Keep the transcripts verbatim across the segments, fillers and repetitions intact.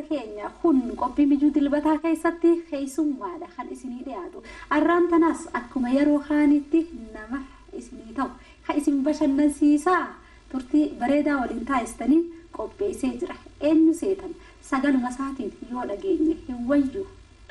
keenya kun qophii mijuu dilbataa keessatti keessummaadha kan isinii dhiyaatu. Arraan tanas akkuma yeroo kaanitti nama isinii ta'u kan isin bashannansiisaa turtii bareedaa waliin taasistanii qopheessee jira. Eenyu seetan sagaluma isaatiin yoo dhageenye hin wayyu.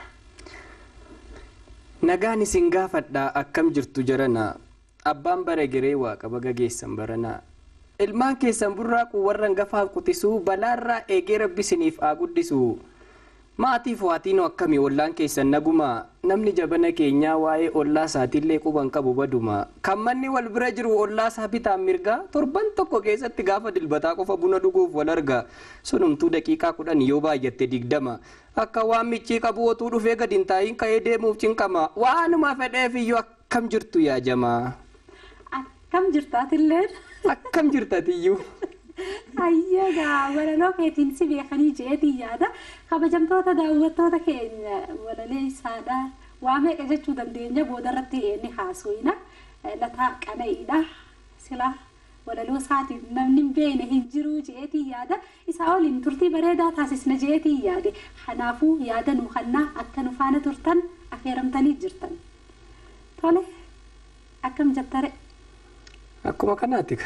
Nagaan isin gaafadha akkam jirtu jarana abbaan bare giree waaqa baga geessan barana. Ilmaan keessan burraaquu warra hangafaan qutisuu balaarraa eegee rabbi isiniif haa guddisu. Maatiif waatiinoo akkamii ollaan keessan naguma namni jabana keenyaa waa'ee ollaa isaatiillee quban qabu baduma. Kan manni wal bira jiru ollaa isaa bitaan mirgaa torban tokko keessatti gaafa dilbataa qofa buna dhuguuf wal arga. Sunumtuu daqiiqaa kudhan yoo baay'atte digdama. Akka waan michii qabu otuu dhufee gadi hin taa'iin ka'ee deemuuf cinqama. Waanuma fedheef iyyuu akkam jirtu yaa jamaa. Akkam jirtaatillee. Akkam jirtatiyyuu. Ayyagaa walaloo keetiin si beekanii jeetii yaada kabajamtoota daawwattoota keenya walalee isaadha waa meeqa jechuu dandeenya boodarratti inni haasofna lataa qana'iidha sila walaloo isaatiin namni hin beekne hin jiru jeetii yaada isaa waliin turtii bareedaa taasisna jeetii yaade kanaafuu yaada nu kannaa akka nu faana turtan affeeramtanii jirtan tole akkam jattare. Akkuma kanaati.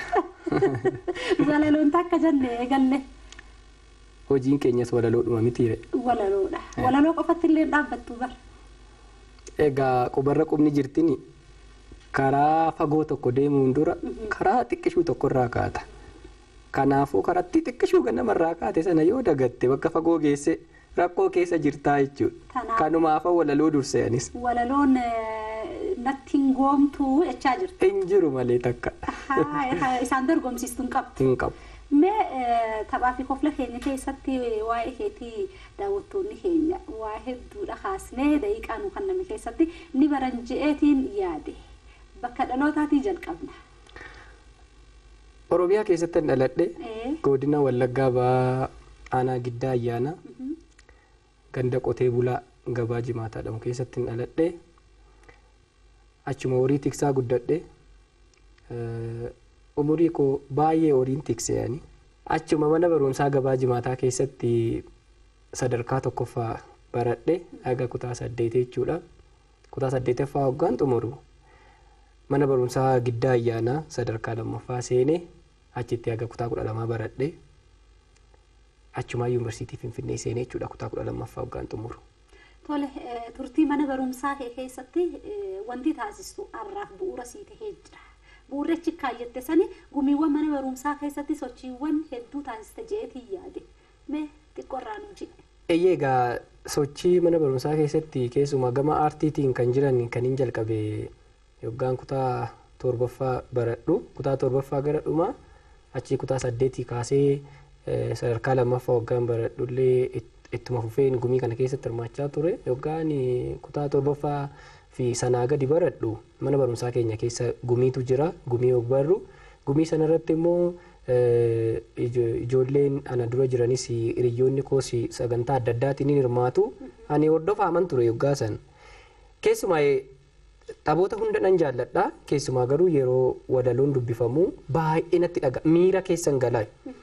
Walaloon takka jennee galle. Hojiin keenyas walaloodhuma mitiire. Walaloodha. Walaloo qofatti illee dhaabbattu bar. Egaa qubarra qubni jirtini karaa fagoo tokko deemuun dura karaa xiqqishuu tokkorraa kaata. Kanaafuu karatti xiqqishuu ganamarraa kaate sana yoo dagatte bakka fagoo geesse rakkoo keessa jirtaa jechuudha. Kanumaaf walaloo durseenis. Walaloon nattiin goomtuu echaa jirti. Hin jiru malee takka. Isaan dorgomsiistu hin qabdu. Hin qabu. Mee taphaa fi kofla keenya keessatti waa'ee keetii daawwattoonni keenya waa hedduudha kaasnee daqiiqaa nu kanname keessatti ni baran je'eetiin yaade bakka dhalootaatii jalqabna. Oromiyaa keessatti dhaladhe godina Wallaggaa ba'aa aanaa giddaa ayyaana ganda qotee bulaa gabaa jimaataa jedhamu keessatti dhaladhe. Achuma horii tiksaa guddadhe umurii koo baay'ee horiin tikseeyani achuma mana barumsaa gabaa jimaataa keessatti sadarkaa tokkoffaa baradhe haga kutaa saddeetii jechuudha. Kutaa saddeetaffaa hoggaan xumuru mana barumsaa giddaa ayyaanaa sadarkaa lammaffaa seenee achitti haga kutaa kudha lamaa baradhe achumaa yuunivarsiitii Finfinnee seenee jechuudha kutaa kudha lammaffaa hoggaan xumuru. Tole turtii mana barumsaa keessatti wanti taasistu arraaf bu'uura sii tahee jira. Bu'uurichi kaayyette sani gumiiwwan mana barumsaa keessatti sochiiwwan hedduu taasiste jeetii yaade. Mee xiqqoorraa nu jedhe. Eeyyee sochii mana barumsaa keessatti keessumaa gama aartiitiin kan jiran kan hin jalqabe yoggaan kutaa torbaffaa baradhu kutaa torbaffaa gara dhumaa achii kutaa saddeetii kaasee sadarkaa lammaffaa waggaan baradhullee ittuma fufeen gumii kana keessatti hirmaachaa ture yoggaan kutaa torbaffaa fi sanaa gadi baradhu mana barumsaa keenya keessa gumiitu jira gumii ogbarru gumii sanarratti immoo ijoolleen ana dura jiranis hiriyoonni koos sagantaa adda addaatiin hirmaatu ani hordofaaman ture yoggaa san keessumaa taphoota hunda nan jaalladha keessumaa garuu yeroo walaloon dubbifamu baay'ee natti dhaga miira keessan galaa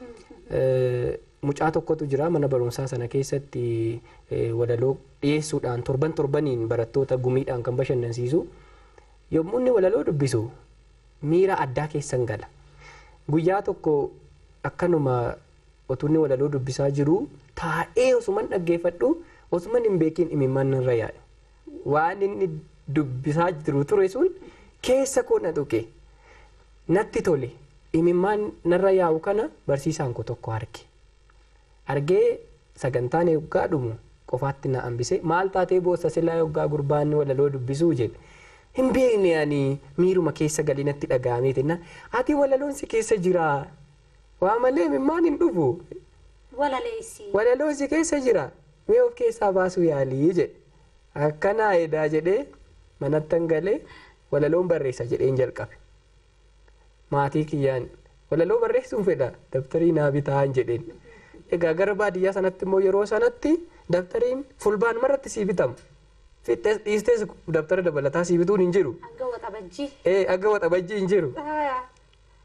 mucaa tokkotu jira mana barumsaa sana keessatti walaloo dhiyeessuudhaan torban torbaniin barattoota gumiidhaan kan bashannansiisu yommuu inni walaloo dubbisu miira addaa keessan gala guyyaa tokko akkanuma otuu inni walaloo dubbisaa jiru taa'ee osuman dhaggeeffadhu osuman hin beekin imimmaan narra yaa'e waan inni dubbisaa jiru ture sun keessa koo na tuqe natti tole imimmaan narra yaa'u kana barsiisaan koo tokko arge. Argee sagantaan yoggaa dhumu qofaatti na hambise maal taatee boossa silaa yoggaa gurbaanni walaloo dubbisuu jedhe hin beekne ani miiruma keessa galinatti dhaga'ameetinna ati walaloon si keessa jira waa malee imimmaan hin dhufu walaleessi walaloon si keessa jira mee of keessaa baasuu yaalii jedhe akkanaa edaa jedhee manattan galee walaloon barreessa jedheen jalqabe maatii kiyyaan walaloo barreessuun fedha dabtarii naa bitaan jedheen. Egaa gara baadiyyaa sanatti immoo yeroo sanatti dabtariin fulbaan marratti sii bitamu. Fixees dhiistees dabtara dabalataa sii bituun hin jiru. Aga waxabajjii. Ee aga waxabajjii hin jiru.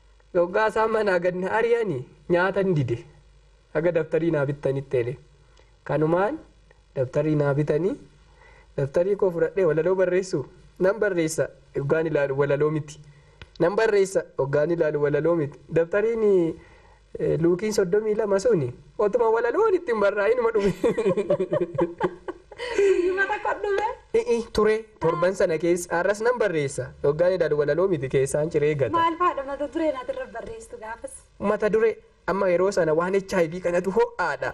Yoggaa isaan manaa gad na ari'anii nyaata hin dide. Aga dabtarii naa bittanitti ele. kanumaan dabtarii naa bitanii dabtarii koo fudhadhee walaloo barreessu nan barreessa hoggaan ilaalu walaloo miti nan barreessa hoggaan ilaalu walaloo miti dabtariin luukiin soddomii lama suni otuma walaloon ittiin barraa'inuma dhume. Ture torban sana keessa har'as nan barreessa hoggaan ilaalu walaloo miti keessaan ciree gata. Maal faadha mata duree naati irra barreessitu gaafas? Mata duree amma yeroo sana waan H I V kanatu ho'aadha.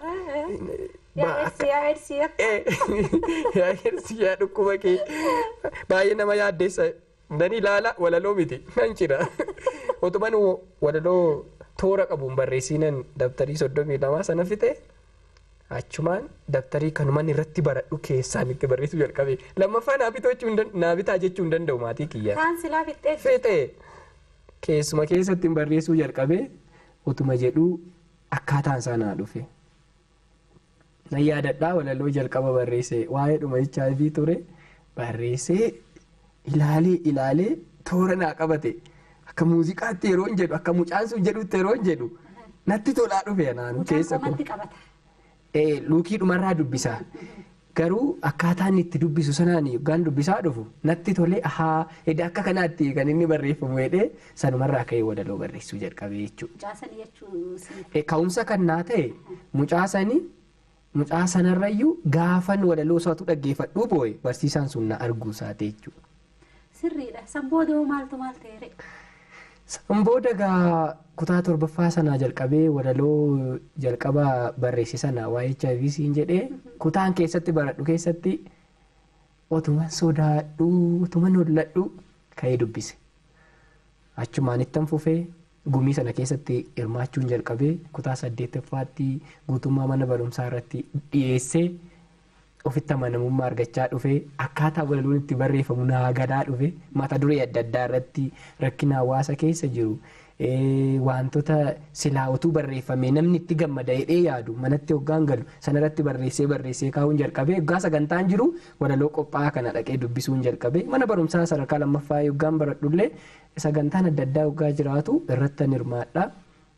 Yaa ersii yaa ersii yaa dhukkuba kee baay'ee nama yaaddeessa nan ilaala walaloo miti nan cira otuman walaloo toora qabuun barreessinan dabtarii soddomii lamaa sana fixe achumaan dabtarii kanuman irratti baradhu keessaan itti barreessuu jalqabe lammaffaa naa bitaa jechuu hin danda'u maatii kiyya. Kaan silaa fixee fixe keessuma keessatti barreessuu jalqabe otuma jedhu akkaataan isaa naa dhufe. Na yaadadhaa walaloo jalqaba barreesse waa'ee dhuma H I V ture barreessee ilaalee ilaalee toora naa qabate akka muuziqaatti yeroo hin jedhu akka mucaan sun jedhutti yeroo hin jedhu natti tolaa dhufe naannoo keessa kun. Luukii dhumarraa dubbisa garuu akkaataan itti dubbisu sanaan yookaan dubbisaa dhufu natti tolee ahaa edda akka kanaatti kan inni barreeffamu jedhee sanumarraa ka'ee walaloo barreessuu jalqabee jechuudha. Ka'umsa kan naa ta'e mucaasanii mucaa sanarrayyuu gaafan walaloo isaatu dhaggeeffadhuu boo'e barsiisaan sun na arguu isaati jechuudha. Sirriidha. Sanbooda maaltu maal ta'e? Sanbooda gaa kutaa torbaffaa sanaa jalqabee walaloo jalqabaa barreesse sana waa'ee H I V siin jedhee kutaan keessatti baradhu keessatti otuman sodaadhu otuman holladhu ka'ee dubbise. Achumaan ittan fufee gumii sana keessatti hirmaachuun jalqabee kutaa saddeettaffaatti guutummaa mana barumsaa irratti dhiyeessee ofitti amanamummaa argachaa dhufe akkaataa walaloon itti barreeffamu naa gadaa dhufe mata duree adda addaa irratti rakkina hawaasa keessa jiru wantoota silaa utuu barreeffamee namni itti gammada jedhee yaadu manatti hoggaan galu sanarratti barreessee barreessee kaa'uun jalqabee hoggaa sagantaan jiru walaloo qophaa'aa kana dhaqee dubbisuun jalqabee mana barumsaa sadarkaa lammaffaa hoggaan baradhullee sagantaan adda addaa hoggaa jiraatu irratti hirmaadha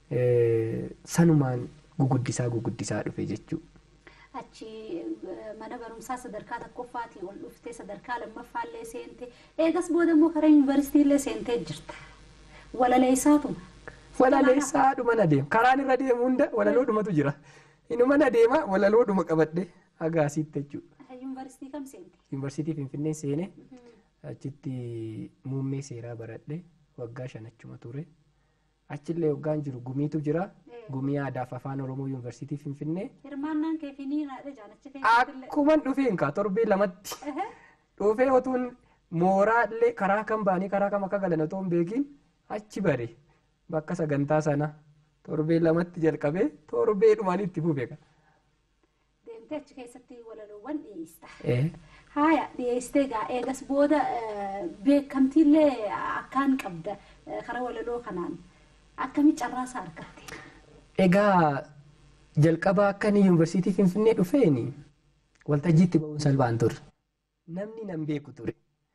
sanumaan guguddisaa guguddisaa dhufe jechuudha. Achi mana barumsaa sadarkaa tokkoffaatii ol dhuftee sadarkaa lammaffaallee seente eegas booda immoo karaa yuunivarsiitiillee seentee jirta. Walaleessaatuma. Walaleessaadhuma na deema karaan irra deemu hunda walaloodhumatu jira. Inuma na deema walaloodhuma qabadhe agaasiitti jechuudha. Yuunivarsiitii kam seente? Yuunivarsiitii Finfinnee seene achitti muummee seeraa baradhe waggaa shan achuma ture. Achillee hoggaan jiru gumiitu jira. Gumii aadaaf afaan Oromoo Yuunivarsiitii Finfinnee. Hirmaannaan kee finiinaadha jaalacha kee. Akkuman dhufeen kaa torbee lamatti. Dhufee otuun mooraallee karaa kan baanii karaa kam akka galan otoo hin beekin achi bare bakka sagantaa sana torbee lamatti jalqabee torbee dhumaan itti fufe. Deemtee achi keessatti walaloowwan dhiyeessita. Haaya dhiyeessitee gaa eegas booda beekamtiillee akkaan qabda karaa walaloo kanaan akkamii carraasaa argatte? Egaa jalqaba akka inni yuunivarsiitii Finfinnee dhufeeni waltajjiitti ba'uun salphaan ture. Namni nan beeku ture.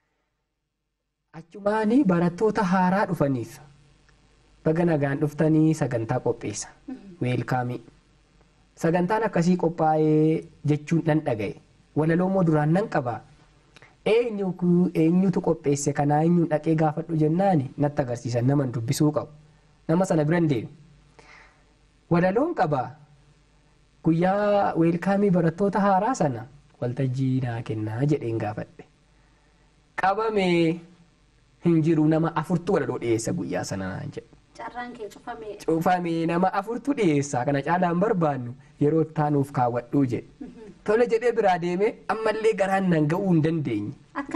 Achumaanii barattoota haaraa dhufaniif baga nagaan dhuftanii sagantaa qopheessa. Weelkaamii. Sagantaan akkasii qophaa'ee jechuun nan dhaga'e. Walaloo immoo duraan nan qaba. Eenyutu qopheesse kanaa eenyuun dhaqee gaafadhu jennaani natti agarsiisan naman dubbisuu qabu. Nama sana biran deemu. Walaloon qaba. Guyyaa weelkaamii barattoota haaraa sana waltajjii naa kennaa jedheen gaafadhe. Qabamee hin jiru nama afurtu walaloo dhiyeessa guyyaa sana naan jedhe. Carraan kee cufamee. Cufamee nama afurtu dhiyeessa kana caalaan barbaannu yeroo taanuuf kaawwadhuu jedhe. Tole jedhee biraa deemee ammallee garaan nan ga'uu hin dandeenye.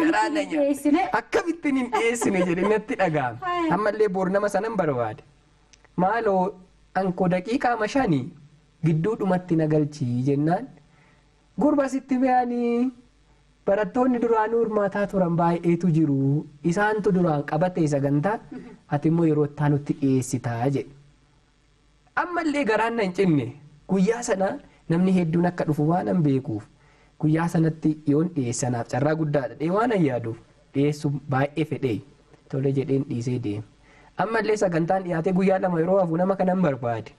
Akkamittiin hin dhiyeessine jedhee natti dhaga'ame. Ammallee boor nama sanan barbaade. Maaloo ankoo daqiiqaa shanii gidduudhumatti nagalchii jennaan gurba sitti beeyanii barattoonni duraanuu hirmaataa turan baay'eetu jiru isaantu duraan qabatee sagantaa ati immoo yeroo taanutti dhiyeessitaa jedhe. Ammallee garaan nan cinne guyyaa sana namni hedduun akka dhufu waan an beekuuf guyyaa sanatti yoon dhiyeessanaaf carraa guddaadha dhee waan an yaaduuf dhiyeessu baay'ee fedhee tole jedheen dhiisee deema. Ammallee sagantaan dhiyaatee guyyaa lama yeroo hafu nama kanan barbaade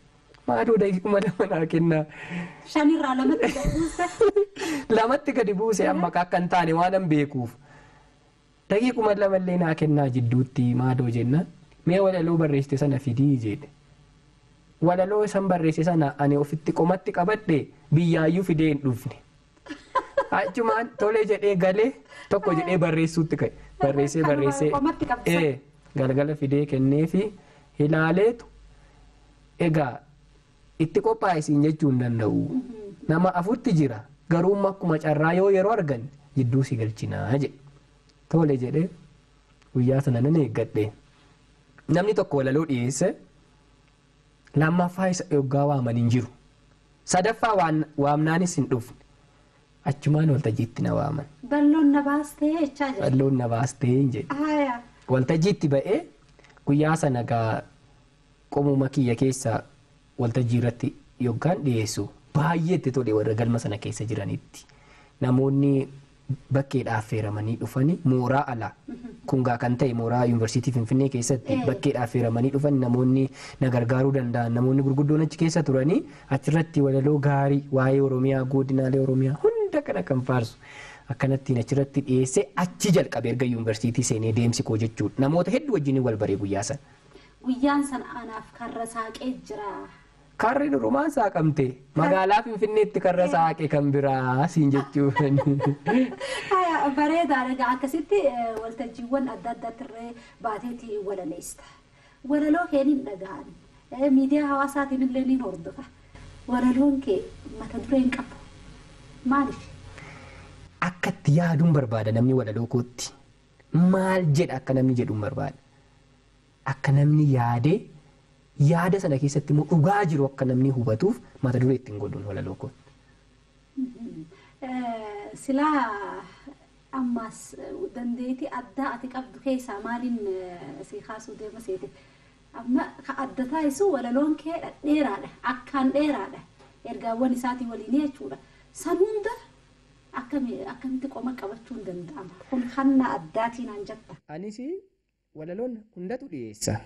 maaduu daqiiquma lama naa kennaa. Shanirraa lamatti gadi buuse. Lamatti gadi buuse amma akka hin taane waan an beekuuf. Daqiiquma lamallee naa kennaa jidduutti maadoo jenna. Mee walaloo barreessite sana fidii jedhe. Walaloo isan barreesse sana ani ofitti qomatti qabadhe biyyaayyuu fidee hin dhufne. Achumaan tolee jedhee galee tokko jedhee barreessuutti ka'e. Barreessee barreessee galgala fidee kenneefi ilaaleetu egaa itti qophaa'isiin jechuu hin danda'u. Nama afurti jira garuu akkuma carraa yoo yeroo argan jidduu si galchinaa jedhe. Tole jedhee guyyaa sana nan eeggadhe. Namni tokko walaloo dhiyeesse lammaffaa isa yoggaa waaman hin jiru. Sadaffaa waamnaanis hin dhufne. Achumaan waltajjiitti na waaman. Balloon na baastee jechaa jira. Balloon na baastee hin jedhe. Waltajjiitti ba'ee guyyaa sana gaa qomuma kiyya keessa waltajjii irratti yoggaan dhiyeessu baay'ee itti tole warra galma sana keessa jiranitti. Namoonni bakkeedhaaf affeeramanii dhufanii mooraa alaa kun gaa kan ta'e mooraa yuunivarsiitii Finfinnee keessatti bakkeedhaaf affeeramanii dhufan namoonni na gargaaruu danda'an namoonni gurguddoon achi keessa turanii achirratti walaloo gaarii waa'ee Oromiyaa godinaalee Oromiyaa hunda kana kan faarsu akkanattiin achirratti dhiyeessee achi jalqabe erga yuunivarsiitii seenee deemsi koo jechuudha. Namoota hedduu wajjin wal baree guyyaa sana. Guyyaan sana anaaf karra saaqee jira. Karri durumaan saaqamte magaalaa Finfinneetti karra saaqe kan biraa siin jechuun. Bareedaadha akkasitti waltajjiiwwan adda addaatti irree baateetii walaleessa. Walaloo kee ni dhaga'an. Miidiyaa hawaasaatiin illee ni hordofa. Walaloon kee mata duree hin qabu. Maaliif? Akka itti yaaduun barbaada namni walaloo kootti. Maal jedha akka namni jedhuun barbaada. Akka namni yaadee yaada sana keessatti immoo dhugaa jiru akka namni hubatuuf mata duree ittiin godhuun walaloo kootti. Silaa ammas dandeettii addaa ati qabdu keessaa maaliin si kaasuu deema seete? Amma ka adda taasisu walaloon kee dheeraadha. Akkaan dheeraadha. Ergaawwan isaatii waliin jechuudha. San hunda akkamitti qoma qabachuun danda'ama? Kun hanna addaatiin an jetta. Anis walaloon hundatu dhiyeessa.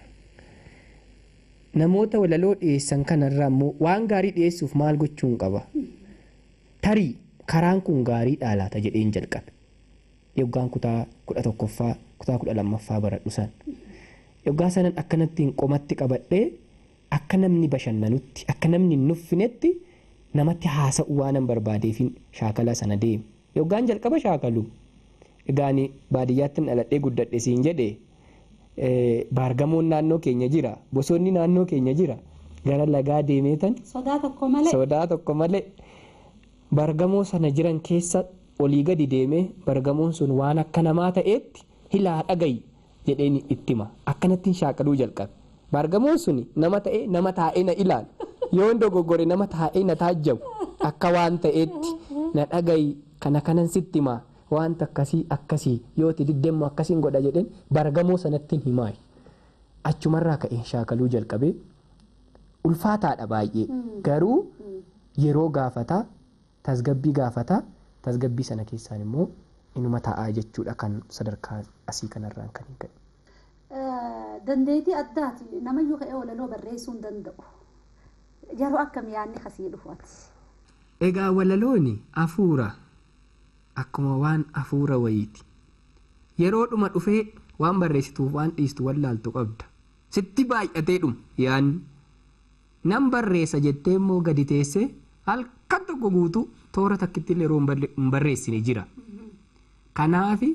Namoota walaloo dhiyeessan kanarraa immoo waan gaarii dhiyeessuuf maal gochuun qaba? Tarii karaan kun gaarii dhaalaata jedheen jalqabe. Yoggaan kutaa kudha tokkoffaa kutaa kudha lammaffaa baradhu san. Yoggaa sanan akkanattiin qomatti qabadhee akka namni bashannanutti akka namni hin nuffinetti namatti haasa'u waan an barbaadeefin shaakala sana deeme. Yoggaan jalqaba shaakalu. Egaani baadiyyaatti dhaladhee guddadhe siin jedhee baargamoon naannoo keenya jira. Bosonni naannoo keenya jira. Gara lagaa deemeetan. Sodaa tokko malee. Sodaa tokko malee. Baargamoo sana jiran keessa olii gadi deemee baargamoon sun waan akka namaa ta'eetti hilaa dhagayi jedheen ittima. Akkanattiin shaakaluu jalqabe. Baargamoon sun nama ta'ee nama taa'ee na ilaala. Yoon dogoggore nama taa'ee na taajjabu akka waan ta'eetti na dhagayi kana kanan sitti himaa. Wanta akkasii akkasii yooti diddemmoo akkasiin godha jedheen baargamoo sanatti himaa. Achumarraa ka'ee shaakaluu jalqabee ulfaataadha baay'ee garuu yeroo gaafataa tasgabbii gaafataa tasgabbii sana keessaan immoo inuma taa'aa jechuudha kan sadarkaa asii kanarraan kan hin gahe. Dandeettii addaati namayyuu ka'ee walaloo barreessuu hin danda'u. Yeroo akkamii yaadni kasii dhufaati? Egaa walalooni hafuura. Akkuma waan hafuura wayiiti. Yeroo dhuma dhufee waan barreessituuf waan dhiistu wallaaltu qabda. Sitti baay'atee dhuma yaanni. Nan barreessa jettee immoo gadi teessee halkan tokko guutuu toora takkitti illee yeroo hin barreessine jira. Kanaaf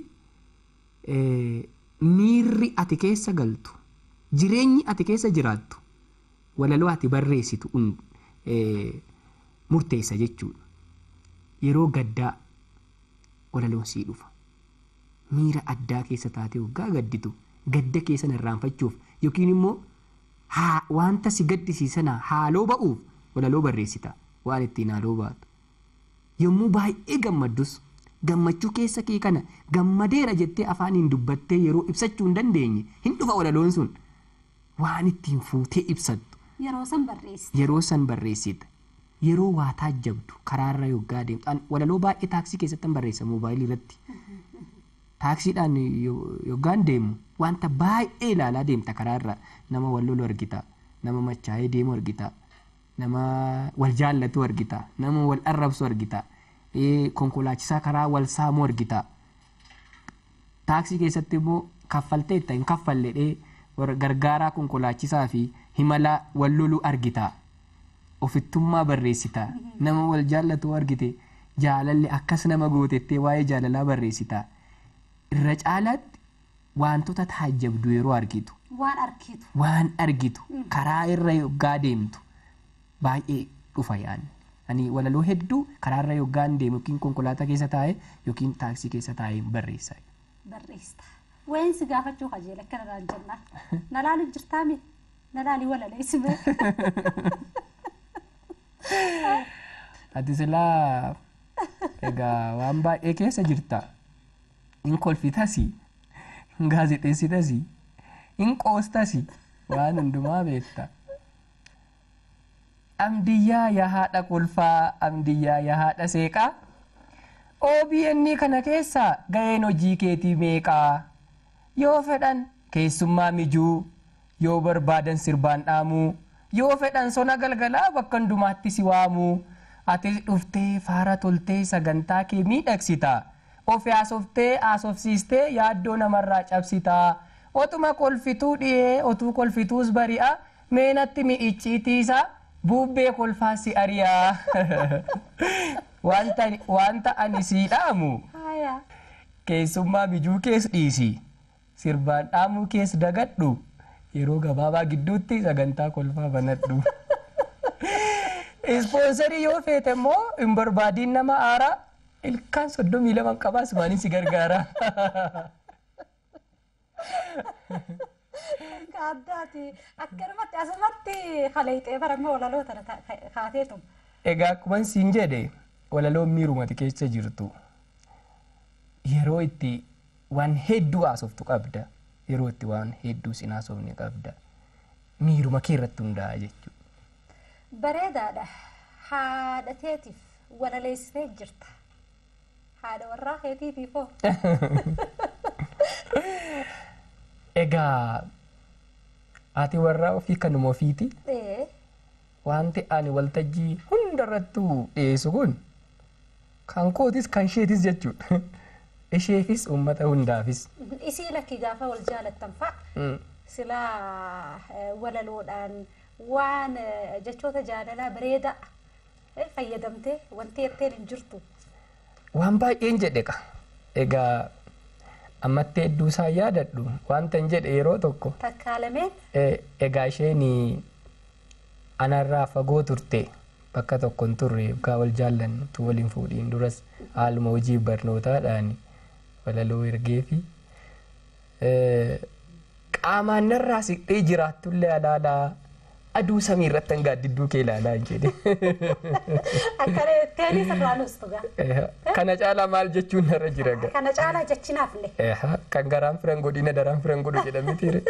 miirri ati keessa galtu jireenyi ati keessa jiraattu walaloo ati barreessitu murteessa jechuudha. Yeroo gaddaa walaloon sii dhufa. Miira addaa keessa taatee waggaa gadditu gadda keessan irraanfachuuf yookiin immoo wanta si gaddisiisan haaloo ba'uuf walaloo barreessita waan ittiin haaloo baatu. Yommuu baay'ee gammaddus gammachuu keessa kee kana gammadeera jettee afaaniin dubbattee yeroo ibsachuu hin dandeenye hin dhufa walaloon sun waan ittiin fuutee ibsattu. Yeroo san barreessita. Yeroo san barreessita. Yeroo waa taajjabdu karaarra yoggaa deemtu walaloo baay'ee taaksii keessatti barreessa moobaayilii irratti. Taaksiidhaan yoggaan deemu wanta baay'ee ilaalaa deemta karaarra nama wallolu argita nama machaa'ee deemu argita nama wal jaallatu argita, nama wal arrabsu argita, konkolaachisaa karaa wal saamuu argita. Taaksii keessatti immoo kaffaltee itti hin kaffalledhee gargaaraa konkolaachisaa fi himala wal lolu argita. Ofittummaa barreessita. Nama wal jaallatu argite jaalalli akkas nama gootettee waa'ee jaalalaa barreessita. Irra caalaatti wantoota taajjabdu yeroo argitu. Waan argitu. Waan argitu karaa irra yoggaa deemtu baay'ee dhufa yaadni. Ani walaloo hedduu karaa irra yoggaan deemu yookiin konkolaataa keessa taa'ee yookiin taaksii keessa taa'ee barreessa. Barreessa. Wayin si gaafachuu qajeela akkana naan jennaan. Na laalu jirtaami? Na laali walaloo isime. Ati silaa egaa waan baay'ee keessa jirta. In kolfitasi, in gaazexeessitasi, in qoostasi, waan hundumaa beekta. Amdiyyaa yaa haadha kolfaa, amdiyyaa yaa haadha seeqaa. O B N kana keessa ga'een hojii keetii meeqaa? Yoo fedhan keessummaa mijuu, yoo barbaadan sirbaan dhaamuu, yoo fedhan sona galgalaa bakka hundumaatti si waamuu. Ati dhuftee faara toltee sagantaa kee miidhagsita. Of yaasoftee aasofsiistee yaaddoo namarraa cabsita. Otuma kolfituu dhiyee otuu kolfituus bari'a. Meenatti mi'ichiitiisa bubbee kolfaa si ari'a. Wanta ani sii dhaamu keessummaa mijuu kees dhiisi. Sirbaan dhaamuu kees dagadhu. Yeroo gabaabaa gidduutti sagantaa kolfaa banadhu. Ispoonsarii yoo feete immoo hin barbaadiin nama aaraa ilkaan soddomii lama qabaas maaliin si gargaara. Addaati akkanumatti asumatti kaleexee barammoo walaloo tana kaateetu. Egaa akkuma siin jedhe walaloon miirumati keessa jirtu yeroo itti waan hedduu haasoftu qabda, yeroo itti waan hedduu sin haasofne qabda. Miiruma kee irratti hundaa'a jechuudha. Bareedaadha. Haadha teetiif walaleessitee jirta. Haadha warraa keetiitiif hoo? Egaa ati warraa ofii kanuma ofiiti. Wanti ani waltajjii hundarrattuu dhiyeessu kun kan kootis kan isheetis jechuudha. Isheefis uummata hundaafis. Isii lakki gaafa wal jaalattan fa'a silaa walaloodhaan waan jechoota jaalalaa bareedaa fayyadamtee wanti jetteen hin jirtu. Waan baay'een jedhe qa. Egaa ammatti hedduu isaa yaadadhu wanta hin jedhe yeroo tokko. Takkaalameen? Egaa isheen anarraa fagoo turte bakka tokko hin turre egaa wal jaallannu tu waliin fuudhiin duras haaluma hojii barnootaadhaan walaloo ergee fi qaamaan narraa siqxee jiraattullee alaalaa aduu samii irratti hangaa didduu kee ilaalaa hin jedhe. Akkana teeni sirraan ustuga. Kana caalaa maal jechuun narra jira gaa. Kana caalaa jechinaaf illee. Kan garaan firan godhina daraan firan godhu jedhamitiire.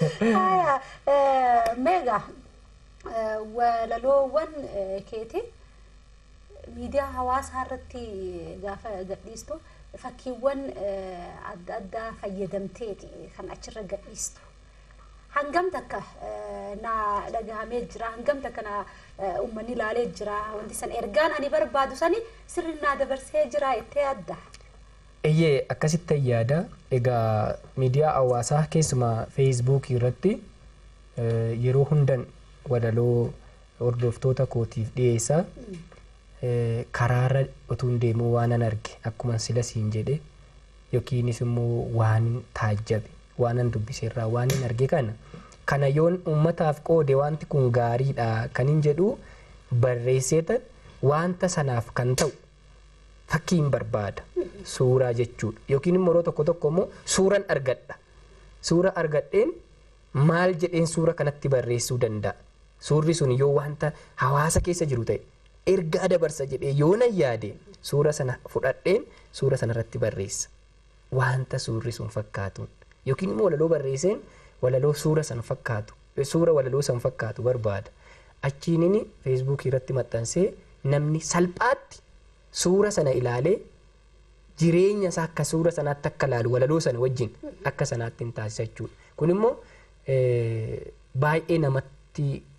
Meegaa walaloowwan keetii miidiyaa hawaasaa irratti gaafa gadhiistu fakkiiwwan adda addaa fayyadamteeti kan achirra gadhiistu. Hangam takka na dhagahamee jira, hangam takka na uummanni ilaalee jira, wanti san ergaan ani barbaadu sani sirri naa dabarsee jira ittee adda. Eeyyee akkasitti yaada. Egaa miidiyaa hawaasaa keessumaa Facebook irratti yeroo hundan walaloo hordoftoota kootiif dhiyeessaa karaarra utuun deemuu waan an arge akkuma sila siin jedhe yookiinis immoo waan taajjabe waan an dubbiseerraa waan hin arge kana kana yoon uummataaf qoode wanti kun gaariidha kan hin jedhu barreesseetan wanta sanaaf kan ta'u fakkiin barbaada suuraa jechuudha yookiin immoo yeroo tokko tokko immoo suuraan argadha suura argadheen maal jedheen suura kanatti barreessuu danda'a suurri sun yoo wanta hawaasa keessa jiru ta'e ergaa dabarsa jedhee yoo nan yaade suura sana fudhadheen suura sana irratti barreessa wanta suurri sun fakkaatuun yookiin immoo walaloo barreesseen walaloo suura san fakkaatu suura walaloo san fakkaatu barbaada achiinini Facebook irratti maxxansee namni salphaatti suura sana ilaalee jireenya isaa akka suura sanaatti akka ilaalu walaloo sana wajjin akka sanaatti hin taasisa jechuudha kun immoo baay'ee namatti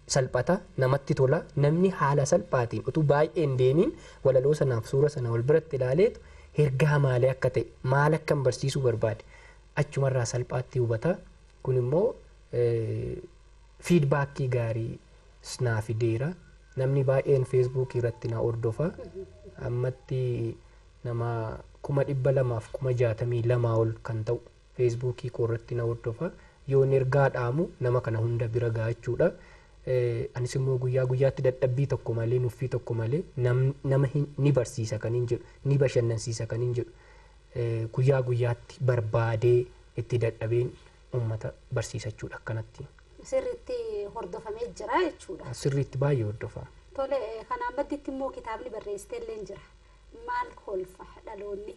salphata namatti tola namni haala salphaatiin utuu baay'een deemiin walaloo sanaaf suura sana wal biratti ilaaleetu ergaa maalii akka ta'e maal akka barsiisuu barbaade achumarraa salphaatti hubata kun immoo fiidbaakii gaarii naa fideera namni baay'een feesbuukii irratti na hordofa ammatti nama kuma dhibba lamaaf kuma jaatamii lamaa ol kan ta'u feesbuukii koo irratti na hordofa yoon ergaa dhaamu nama kana hunda bira ga'achuudha. Anis immoo guyyaa guyyaatti dadhabbii tokko malee nuffii tokko malee nama ni barsiisa kan hin jedhu ni bashannansiisa kan hin jedhu guyyaa guyyaatti barbaadee itti dadhabeen uummata barsiisachuudha akkanatti. Sirriitti hordofamee jira jechuudha. Sirriitti baay'ee hordofama. Tole kanaan madditti immoo kitaabni barreessitee illee jira. Maal kolfa dhaloonni?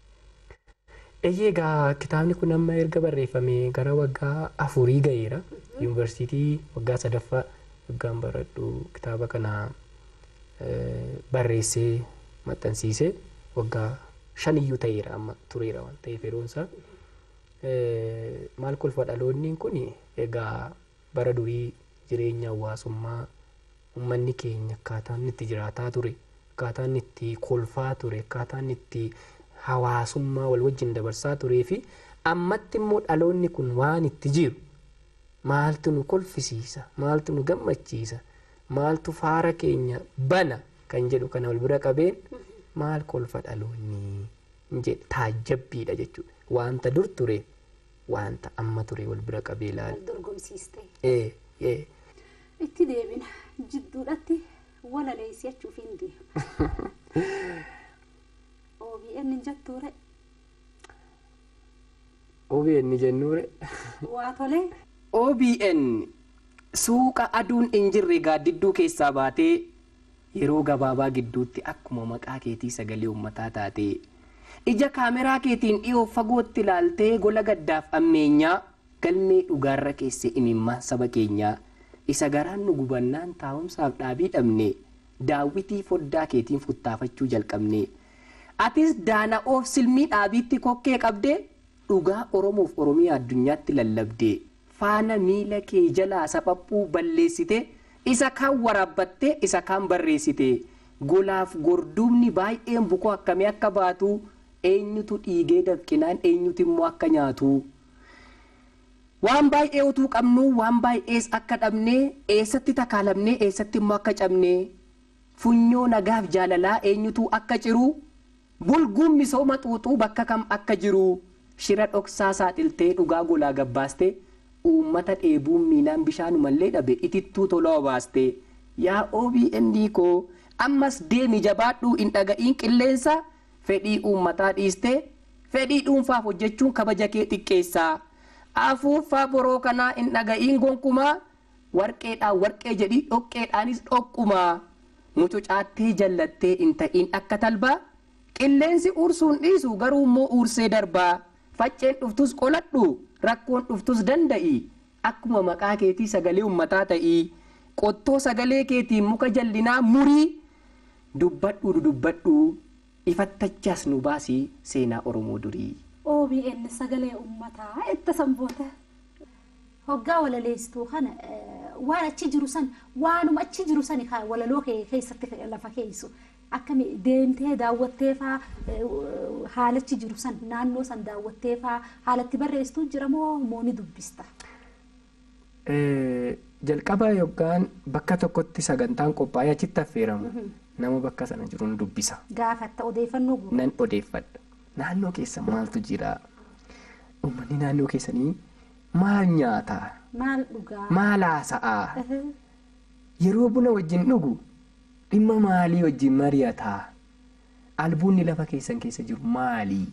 Eeyyee kitaabni kun amma erga barreeffamee gara waggaa afurii ga'eera. Yuunivarsiitii waggaa sadaffaa waggaan baradhu kitaaba kana barreessee maxxansiisee waggaa shaniyyuu ta'eera amma tureera waan ta'eef yeroonsaa. Maal kolfa dhaloonni kun egaa bara durii jireenya hawaasummaa uummanni keenya akkaataan itti jiraataa ture akkaataan itti kolfaa ture akkaataan itti hawaasummaa wal wajjin dabarsaa turee fi ammatti immoo dhaloonni kun waan itti jiru maaltu nu kolfisiisa maaltu nu gammachiisa maaltu faara keenya bana kan jedhu kana wal bira qabeen maal kolfa dhaloonni jedhe taajjabbiidha jechuudha wanta dur ture wanta amma ture wal bira qabee ilaali. Dorgomsiiste. Ee ee. Itti deebina jidduudhatti walaleessi achuuf hin deema. O B N jettuure. O B N jennuure. Waa tolee. O B N suuqa aduun hin jirre gaaddidduu keessaa baatee yeroo gabaabaa gidduutti akkuma maqaa keetii sagalee uummataa taatee ija kaameraa keetiin dhiyoo fagootti ilaaltee gola gaddaaf ammeenyaa galmee dhugaarra keessee imimmaan saba keenyaa isa garaan nu gubannaan taa'umsaaf dhaabii dhabne daawwitii foddaa keetiin futtaafachuu jalqabne atis daana'oof silmii dhaabiitti kokkee qabdee dhugaa oromoof oromiyaa addunyaatti lallabdee faana miila kee jalaa saphaphuu balleessite isa kaan waraabbattee isa kaan barreessite golaaf gorduumni baay'een bukoo akkamii akka baatu eenyutu dhiigee dafqinaan eenyutu immoo akka nyaatu waan baay'ee utuu qabnu waan baay'ees akka dhabnee eessatti takaalamnee eessatti immoo akka cabnee funyoo nagaaf jaalalaa eenyutu akka ciru bulguun misooma xuuxuu bakka kam akka jiru shira dhoksaa saaxiltee dhugaa golaa gabbaaste uummata dheebuun miinaan bishaanumallee dhabe itittuu tolaa baaste yaa O B N koo ammas deemi jabaadhuu hin dhaga'iin qilleensa fedhii uummataa dhiiste fedhii dhuunfaaf hojjechuun kabaja kee xiqqeessa afuuffaa boroo kanaa hin dhaga'iin gonkumaa warqeedhaan warqee jedhii dhoqqeedhaanis dhoqquma mucucaattee jallattee hin ta'iin akka talbaa qilleensi uursuun dhiisu garuu immoo uursee darbaa facceen dhuftus qoladhu rakkoon dhuftus danda'i akkuma maqaa keetii sagalee uummataa ta'ii qottoo sagalee keetiin muka jallinaa murii dubbadhu dubbadhu ifattachaas nu baasii seenaa oromoo durii. O B N sagalee uummataa itti sanboota. Hoggaa walaleessituu kana waan achi jiru san waanuma achi jiru san walaloo keessatti lafa keessu akkami deemtee daawwattee faa haalachi jiru san naannoo san daawwattee faa haalatti barreessituu jira moo mooni dubbista? Jalqaba yookaan bakka tokkotti sagantaan qophaa'ee achitti affeeramu nama bakka sana jiru ni dubbisa. Gaafatta odeeffannoo guutuu? Nan odeeffadha. Naannoo keessa maaltu jira? Uummanni naannoo keessanii maal nyaataa? Maal dhugaa? Maal haasa'aa? Yeroo buna wajjin dhugu dhimma maalii wajjin mari'ataa? Albuunni lafa keessan keessa jiru maalii?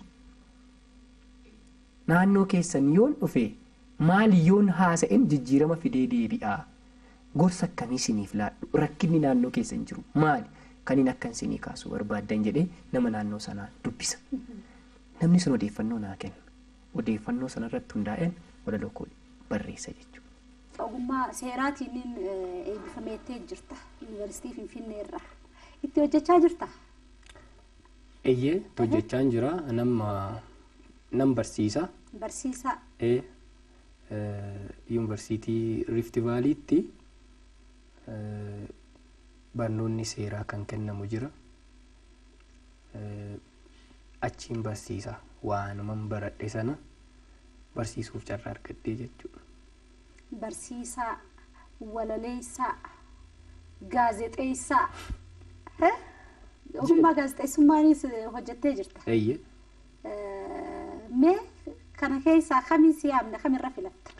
Naannoo keessan yoon dhufe maali yoon haasa'een jijjiirama fidee deebi'aa? Gorsa akkamii isiniif laadhu? Rakkinni naannoo keessan jiru maali? Kaniin akkan isinii kaasuu barbaaddan jedhee nama naannoo sanaa dubbisa. Namni sun odeeffannoo naa kenna. Odeeffannoo sanarratti hundaa'een walaloo koo barreessa jechuudha. Ogummaa seeraatiin eebbifameettee jirta yuunivarsiitii Finfinnee irraa. Itti hojjechaa jirta? Eeyyee itti hojjechaa jira. Nama nam barsiisa. Barsiisaa? Ee yuunivarsiitii Rift Vaaliitti barnoonni seeraa kan kennamu jira. Achiin barsiisa waanuman baradhe sana barsiisuuf carraa argadhee jechuudha. Barsiisaa, walaleessaa, gaazexeessaa. Ogummaa gaazexeessummaanis hojjettee jirta. Eeyyee. Mee kana keessaa kamiin si yaamna kamirra filatta?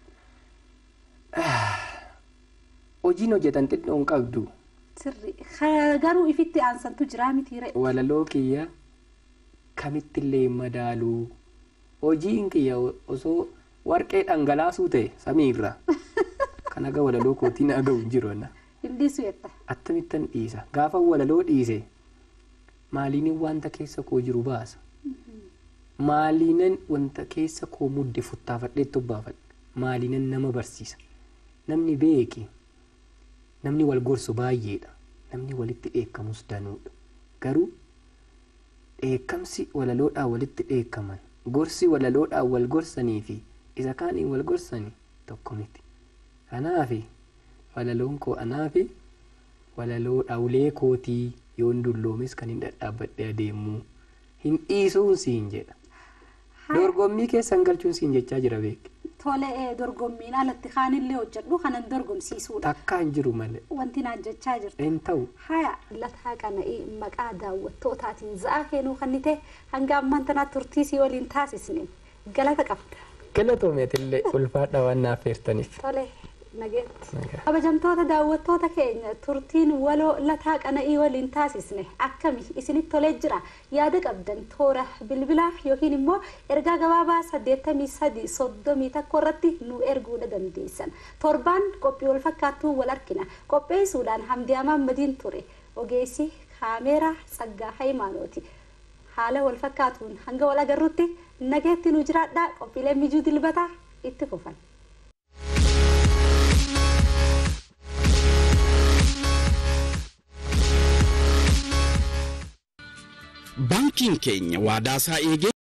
Hojiin hojjetan xinnoon qabdu. Sirri. Garuu ifitti aansantu jira miti ree. Walaloo kiyya kamittillee madaaluu. Hojiin kiyya osoo warqee dhangalaasuu ta'e samiirra. Kan aga walaloo kootiin agawu hin jiru na. Hin dhiisu jetta. Attamittan dhiisa. Gaafa walaloo dhiise maaliin wanta keessa koo jiru baasa. Maaliin wanta keessa koo mudde futtaafadheettu baafadhe. Maaliin nama barsiisa. Namni beeki. Namni wal gorsu baay'eedha. Namni walitti dheekkamus danuudha. Garuu dheekkamsi walaloodhaan walitti dheekkaman. Gorsi walaloodhaan wal gorsanii fi isa kaaniin wal gorsanii tokko miti. Kanaafi walaloon koo anaafi walaloo dhawulee kootii yoon dulloomes kan hin dhadhaabbadhe adeemuu hin dhiisuun siin jedha. Dorgommii keessan galchuun siin jechaa jira beeki. Tole dorgommiin alatti kaanillee hojjedhu kanan dorgomsiisuudha. Takka hin jiru malee. Wanti naan jechaa jirtu. Hin ta'u. Haya lataa qana'ii maqaa daawwattootaatiin za'aa kennuu kan ni ta'e hanga ammaan tanaa turtii si waliin taasisne galata qabda. Galatoomeetillee ulfaadha waan naaf feertaniif. Tole nageetti. Kabajamtoota daawwattoota keenya turtiin waloo lataa qana'ii waliin taasisne akkami isinitti tolee jira yaada qabdan toora bilbilaa yookiin immoo ergaa gabaabaa saddeettamii sadii soddomii tokko irratti nu erguu dandeessan. Torbaan qophii wal fakkaattuu wal argina. Qopheessuudhaan Hamdiyaa Mahammadiin ture. Ogeessi kaameeraa Tsaggaa Hayimaanooti. Haala wal fakkaatuun hanga wal agarrutti nageetti nu jiraadhaa. Qophiilee mijuu dilbataa itti fufan. Bankiin keenya waadaa isaa eegee